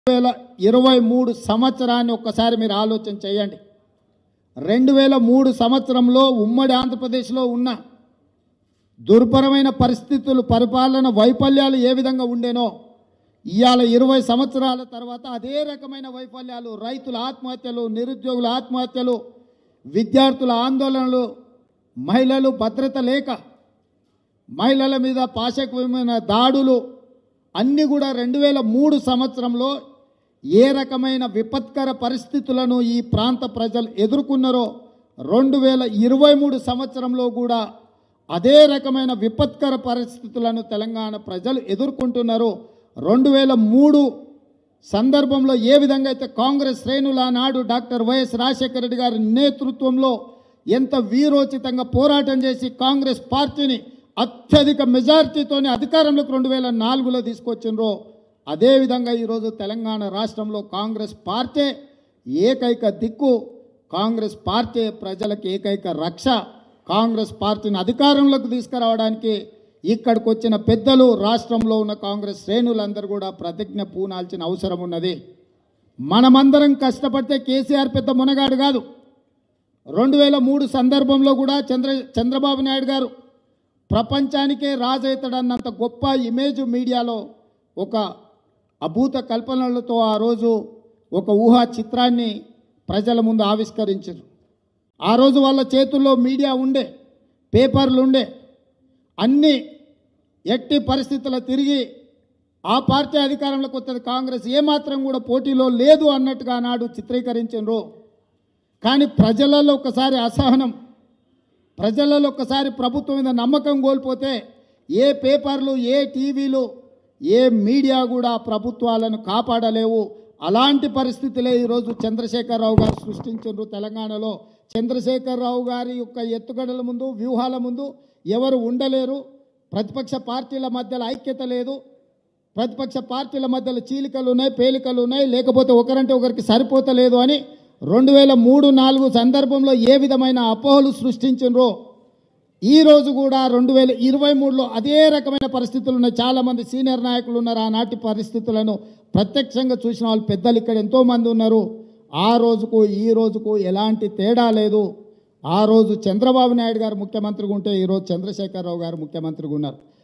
2023 సంవత్సరాన్ని ఒక్కసారి మీరు ఆలోచన చేయండి. 2003 సంవత్సరంలో ఉమ్మడి ఆంధ్రప్రదేశ్లో ఉన్న దుర్భరమైన పరిస్థితులు, పరిపాలన వైఫల్యాలు ఏ విధంగా ఉండేనో ఇవాళ 20 సంవత్సరాల తర్వాత అదే రకమైన వైఫల్యాలు, రైతుల ఆత్మహత్యలు, నిరుద్యోగుల ఆత్మహత్యలు, విద్యార్థుల ఆందోళనలు, మహిళలు భద్రత లేక మహిళల మీద పాశవికమైన దాడులు అన్నీ కూడా 2003 సంవత్సరంలో ఏ రకమైన విపత్కర పరిస్థితులను ఈ ప్రాంత ప్రజలు ఎదుర్కొన్నారో 2023 సంవత్సరంలో కూడా అదే రకమైన విపత్కర పరిస్థితులను తెలంగాణ ప్రజలు ఎదుర్కొంటున్నారు. 2003 సందర్భంలో ఏ విధంగా అయితే కాంగ్రెస్ శ్రేణుల నాడు డాక్టర్ వైఎస్ రాజశేఖర రెడ్డి గారి నేతృత్వంలో ఎంత వీరోచితంగా పోరాటం చేసి కాంగ్రెస్ పార్టీని అత్యధిక మెజారిటీతోనే అధికారంలోకి 2004లో తీసుకొచ్చినరో అదేవిధంగా ఈరోజు తెలంగాణ రాష్ట్రంలో కాంగ్రెస్ పార్టీ ఏకైక దిక్కు, కాంగ్రెస్ పార్టీ ప్రజలకు ఏకైక రక్ష. కాంగ్రెస్ పార్టీని అధికారంలోకి తీసుకురావడానికి ఇక్కడికి వచ్చిన పెద్దలు, రాష్ట్రంలో ఉన్న కాంగ్రెస్ శ్రేణులందరూ కూడా ప్రతిజ్ఞ పూనాల్సిన అవసరం ఉన్నది. మనమందరం కష్టపడితే కేసీఆర్ పెద్ద మునగాడు కాదు. 2003 సందర్భంలో కూడా చంద్రబాబు నాయుడు గారు ప్రపంచానికే రాజైతాడన్నంత గొప్ప ఇమేజ్ మీడియాలో ఒక అభూత కల్పనలతో ఆ రోజు ఒక ఊహా చిత్రాన్ని ప్రజల ముందు ఆవిష్కరించారు. ఆ రోజు వాళ్ళ చేతుల్లో మీడియా ఉండే, పేపర్లు ఉండే, అన్నీ ఎట్టి పరిస్థితుల్లో తిరిగి ఆ పార్టీ అధికారంలోకి వస్తుంది, కాంగ్రెస్ ఏమాత్రం కూడా పోటీలో లేదు అన్నట్టుగా నాడు చిత్రీకరించారు. కానీ ప్రజలలో ఒకసారి అసహనం, ప్రజలలో ఒకసారి ప్రభుత్వం మీద నమ్మకం కోల్పోతే ఏ పేపర్లు, ఏ టీవీలు, ఏ మీడియా కూడా ప్రభుత్వాలను కాపాడలేవు. అలాంటి పరిస్థితులే ఈరోజు చంద్రశేఖరరావు గారు సృష్టించారు తెలంగాణలో. చంద్రశేఖరరావు గారి యొక్క ఎత్తుగడల ముందు, వ్యూహాల ముందు ఎవరు ఉండలేరు. ప్రతిపక్ష పార్టీల మధ్యలో ఐక్యత లేదు, ప్రతిపక్ష పార్టీల మధ్యలో చీలికలు ఉన్నాయి, పేలికలు ఉన్నాయి, లేకపోతే ఒకరంటే ఒకరికి సరిపోతలేదు అని 2003-4 సందర్భంలో ఏ విధమైన అపోహలు సృష్టించారో ఈరోజు కూడా 2023లో అదే రకమైన పరిస్థితులు ఉన్నాయి. చాలామంది సీనియర్ నాయకులు ఉన్నారు, ఆనాటి పరిస్థితులను ప్రత్యక్షంగా చూసిన వాళ్ళు పెద్దలు ఇక్కడ ఎంతోమంది ఉన్నారు. ఆ రోజుకు ఈ రోజుకు ఎలాంటి తేడా లేదు. ఆ రోజు చంద్రబాబు నాయుడు గారు ముఖ్యమంత్రిగా ఉంటే ఈరోజు చంద్రశేఖరరావు గారు ముఖ్యమంత్రిగా ఉన్నారు.